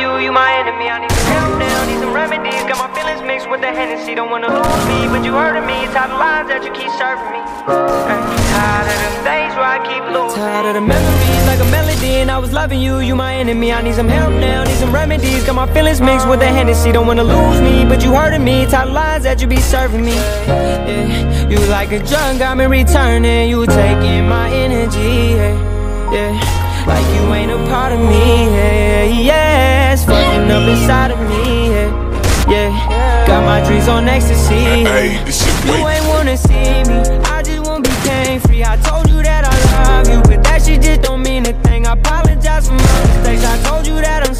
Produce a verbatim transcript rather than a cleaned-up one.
you, you my enemy. I need some help now, need some remedies. Got my feelings mixed with the Hennessy. Don't wanna lose me, but you hurting me. Tired of lines that you keep serving me. Ay, tired of them days where I keep losing. Tired of the memories like a melody, and I was loving you, you my enemy. I need some help now, need some remedies. Got my feelings mixed with the Hennessy. Don't wanna lose me, but you hurting me. Tired of lines that you be serving me. Yeah, you like a drug, got me returning. You taking my energy. Yeah, yeah. Like you ain't a part of me, yeah, yeah. It's fucking up inside of me, yeah, yeah. Got my dreams on ecstasy, yeah. You ain't wanna see me, I just wanna be pain-free. I told you that I love you, but that shit just don't mean a thing. I apologize for my mistakes, I told you that I'm